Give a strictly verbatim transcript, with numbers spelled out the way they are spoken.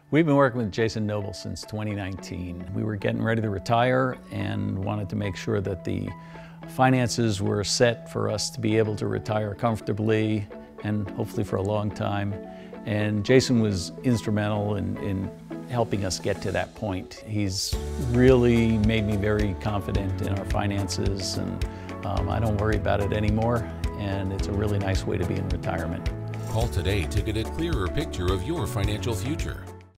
We've been working with Jason Noble since twenty nineteen. We were getting ready to retire and wanted to make sure that the finances were set for us to be able to retire comfortably and hopefully for a long time. And Jason was instrumental in, in helping us get to that point. He's really made me very confident in our finances, and um, I don't worry about it anymore, and it's a really nice way to be in retirement. Call today to get a clearer picture of your financial future.